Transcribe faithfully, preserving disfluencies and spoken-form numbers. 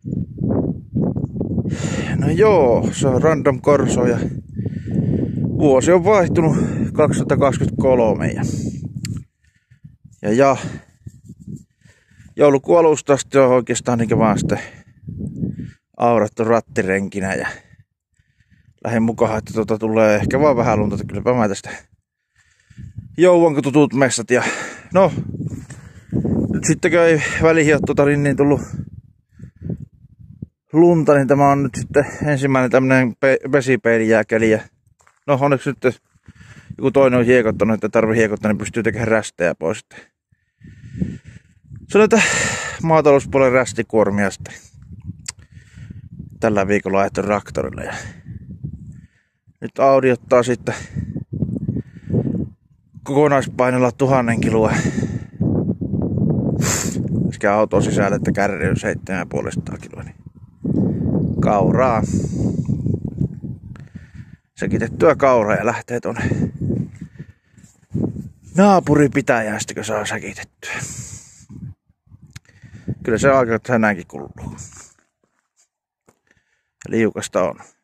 No joo, se on Random Corso ja vuosi on vaihtunut kaksituhattakaksikymmentäkolme ja, ja, ja joulukuun alusta asti on oikeastaan niin vaan sitten aurattu rattirenkinä ja lähdin mukaan, että tuota tulee ehkä vaan vähän lunta, että kylläpä mä tästä jouvan kun tutut messat ja no nyt sitten kun ei välihiottuta niin tullut lunta, niin tämä on nyt sitten ensimmäinen tämmönen vesipeilijääkeli ja no onneksi nyt joku toinen on hiekottanut, että tarvii hiekottaa, niin pystyy tekemään rästejä pois. Se on näitä maatalouspuolen rästikuormia sitten tällä viikolla ajettu traktorille. Ja nyt Audi ottaa sitten kokonaispainolla tuhannen kiloa sekä auton sisällä, että kärri on seitsemän pilkku viisi kiloa. Niin kauraa. Säkitettyä kauraa ja lähtee tuonne naapuripitäjään sitten, kun saa säkitettyä. Kyllä se aika tänäänkin kuluu. Liukasta on.